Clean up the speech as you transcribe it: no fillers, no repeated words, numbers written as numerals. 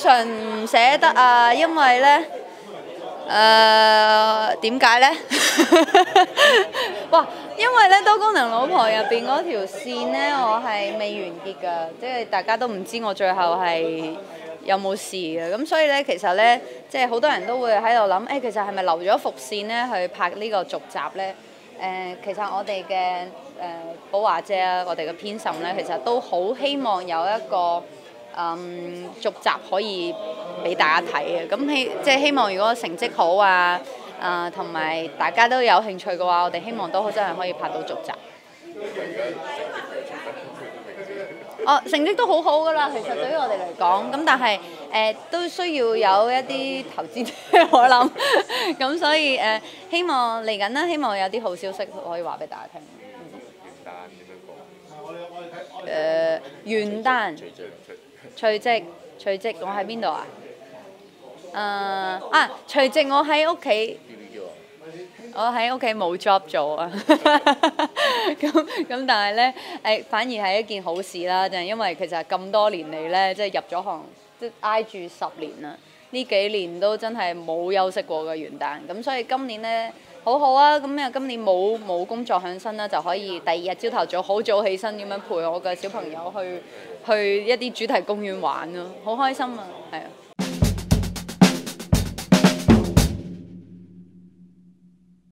常唔捨得啊，因為呢，點解呢？哇！因為呢，多功能老婆入邊嗰條線呢，我係未完結㗎，即係大家都唔知我最後係有冇事嘅，咁所以呢，其實呢，即係好多人都會喺度諗，其實係咪留咗伏線呢去拍呢個續集呢？其實我哋嘅寶華姐啊，我哋嘅編審呢，其實都好希望有一個續集可以俾大家睇嘅，咁即係希望如果成績好啊，同埋大家都有興趣嘅話，我哋希望都真係可以拍到續集。成績都好好㗎啦，其實對於我哋嚟講，咁但係都需要有一啲投資者我諗，咁所以希望嚟緊啦，希望有啲好消息可以話俾大家聽。元旦除夕，我喺邊度啊？除夕我喺屋企。我喺屋企冇 job 做啊，咁但係呢，反而係一件好事啦，就係因為其實咁多年嚟呢，即係入咗行，即係挨住10年啦，呢幾年都真係冇休息過嘅元旦，咁所以今年呢，好好啊，咁啊今年冇工作喺身啦，就可以第二日朝頭早好早起身咁樣陪我嘅小朋友去一啲主題公園玩咯，好開心啊，係啊。